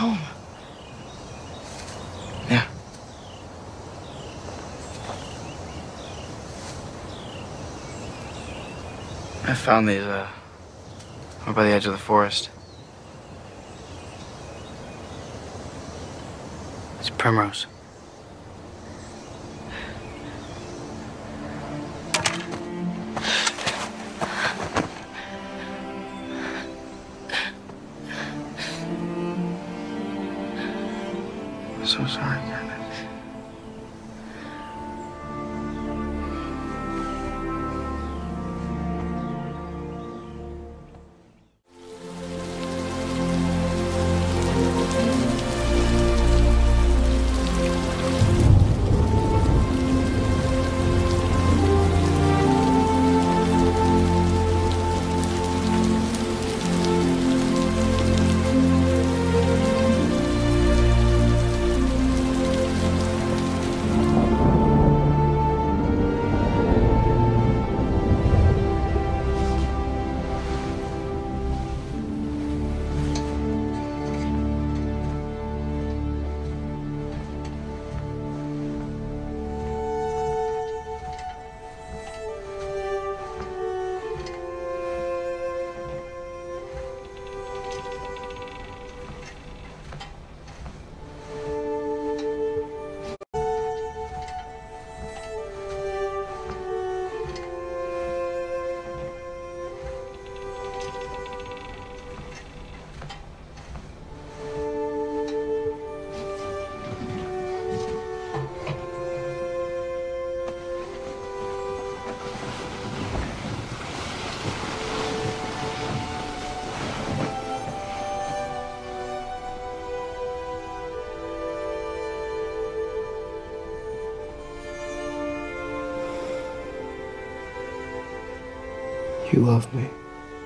home. Yeah. I found these, over by the edge of the forest. It's primrose. I'm so sorry, Katniss. You love me.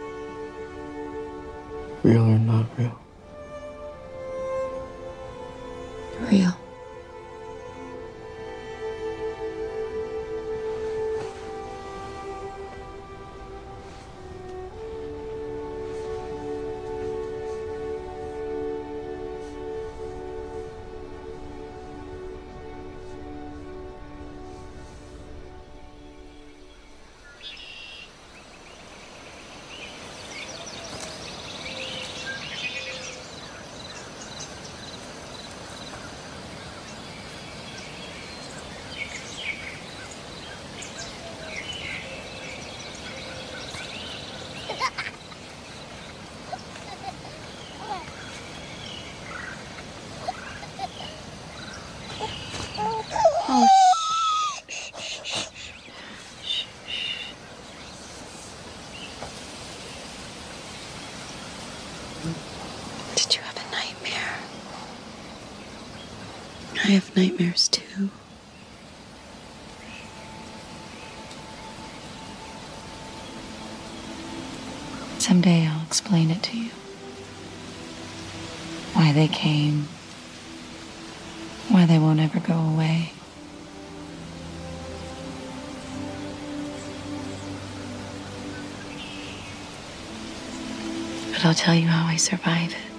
Real or not real? Real. Oh, shh. Did you have a nightmare? I have nightmares too. Someday I'll explain it to you. Why they came. Why they won't ever go away. But I'll tell you how I survive it.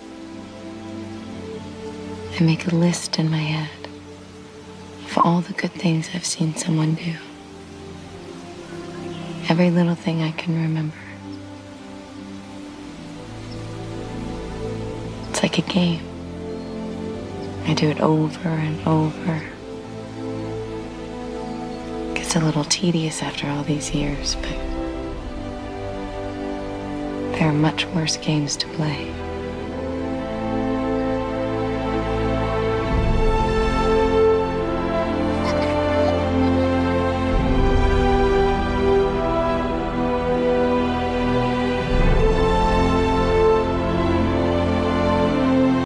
I make a list in my head of all the good things I've seen someone do. Every little thing I can remember. It's like a game. I do it over and over. It gets a little tedious after all these years, but there are much worse games to play.